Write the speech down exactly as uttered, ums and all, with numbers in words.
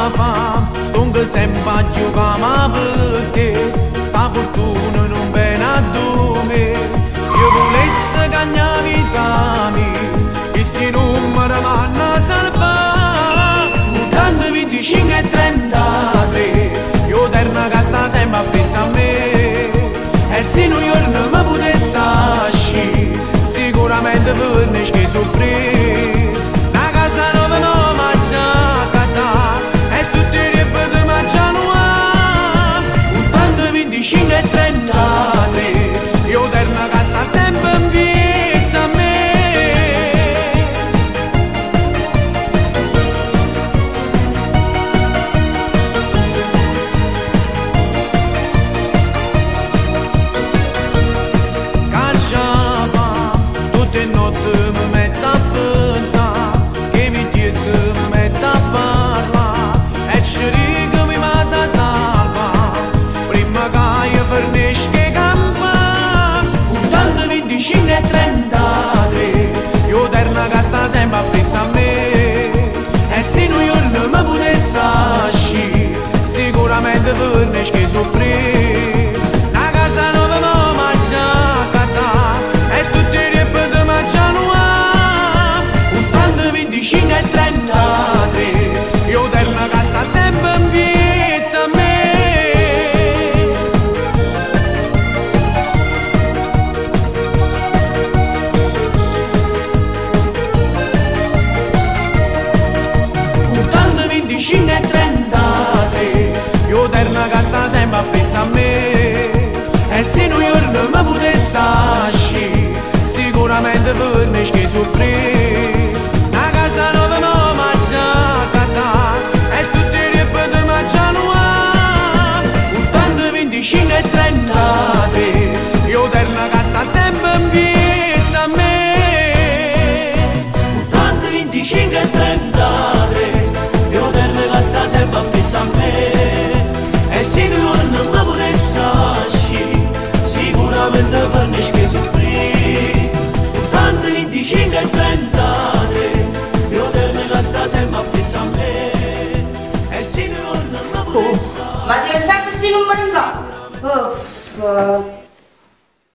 fam, stunga sempre a giocare perché sta fortuna non viene a dove. Io volessi cagnare vita mia, che sti numeri vanno a salvare. Tanto venticinque e trentatré, io terno che sta sempre appresso a me. E se un giorno mi potessi ascire, sicuramente per me che soffrire. Una casa nuova non mangiata e tutti i ripeti mangiano a. Con tanto venticinque e trentatré, io terno che sta sempre in vita a me. Tutte notte mi metto a pensare, che mi dietro mi metto a parlare, e ci dico mi vado a salvare, prima che io fornisco che campa. Con tanto venticinque e trentatré, io terno che sta sempre appresso a me. E se un giorno mi potessi ascire, sicuramente fornisco che soffrire. Una casa nuova non mangiata e tutti i ripeti mangiano a. Con tanto venticinque e trentatré, io terno che sta sempre in vita a me. Con tanto venticinque e trentatré, io terno che sta sempre appresso a me. E se un giorno mi potessi ascire, sicuramente per me che soffrire. Una casa nuova non mangiata e tutti i ripeti mangiano a. Con tanto venticinque e trentatré, io terno che sta sempre in vita a me. Con tanto venticinque e trentatré, io terno che sta sempre appresso a me. E se un giorno mi potessi ascire, sicuramente per me che soffrire. Con tanto venticinque e trentatré, io terno che sta sempre appresso a me. E se un giorno mi potessi ascire. Ma ti pensare questi numeri sono? Uff.